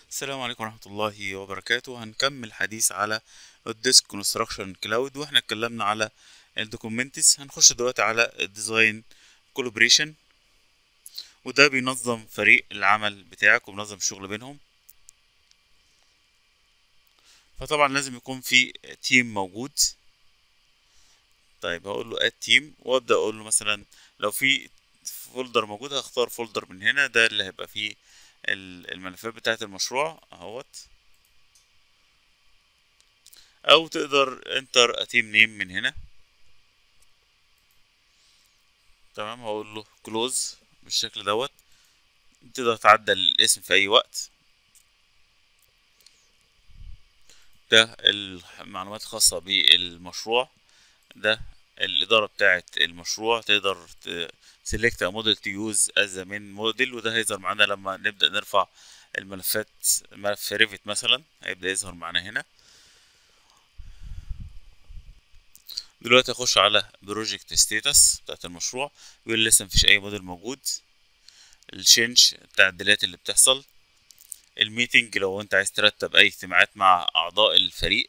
السلام عليكم ورحمة الله وبركاته. هنكمل حديث على الديسك كونستراكشن كلاود، واحنا اتكلمنا على الدوكيومنتس. هنخش دلوقتي على الديزاين كولابريشن، وده بينظم فريق العمل بتاعك وبينظم الشغل بينهم. فطبعا لازم يكون في تيم موجود. طيب هقول له اد تيم، وابدا اقول له مثلا لو في فولدر موجود هختار فولدر من هنا، ده اللي هيبقى فيه الملفات بتاعة المشروع اهوت. او تقدر انتر اتيم نيم من هنا. تمام، هقول له كلوز بالشكل دوت. تقدر تعدل الاسم في اي وقت. ده المعلومات الخاصة بالمشروع. ده الإدارة بتاعة المشروع. تقدر select a model to use as a main model، وده هيظهر معانا لما نبدأ نرفع الملفات. ملف ريفت مثلا هيبدأ يظهر معانا هنا. دلوقتي اخش على بروجكت ستاتس بتاعت المشروع، بيقول لي لسه مفيش اي موديل موجود. الشينج التعديلات اللي بتحصل. الميتنج لو انت عايز ترتب اي اجتماعات مع اعضاء الفريق،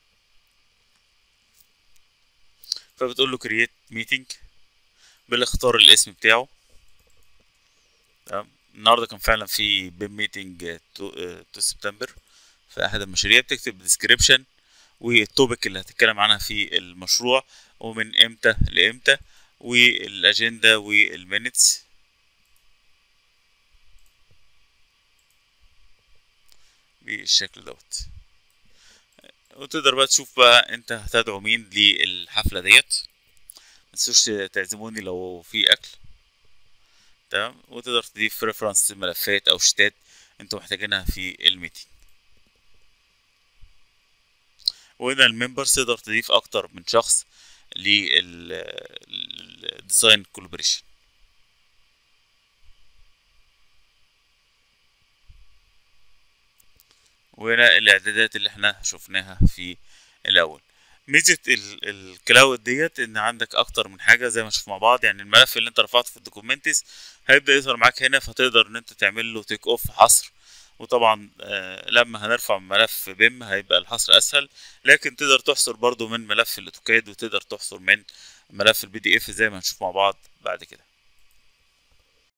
فبتقول له كرييت ميتنج بالاختار الاسم بتاعه. تمام، النهارده كان فعلا في بيم ميتنج تو سبتمبر في احد المشاريع. بتكتب ديسكريبشن والتوبيك اللي هتتكلم عنها في المشروع، ومن امتى لامتى، والاجنده والمينتس بالشكل دوت. وتقدر بقى تشوف بقى انت هتدعو مين للحفله ديت. متنسوش تعزموني لو في اكل. تمام، وتقدر تضيف ريفرنس ملفات او شتات انتوا محتاجينها في الميتنج. وهنا الممبرز تقدر تضيف اكتر من شخص للديزاين كولابريشن. وهنا الاعدادات اللي احنا شفناها في الاول. ميزة الكلاود ديت ان عندك اكتر من حاجة زي ما نشوف مع بعض. يعني الملف اللي انت رفعته في الدوكيومنتس هيبدأ يظهر معاك هنا، فتقدر ان انت تعمل له تيك اوف حصر. وطبعا لما هنرفع ملف بيم هيبقى الحصر اسهل، لكن تقدر تحصر برضو من ملف الاوتوكاد، وتقدر تحصر من ملف البي دي اف زي ما هنشوف مع بعض بعد كده.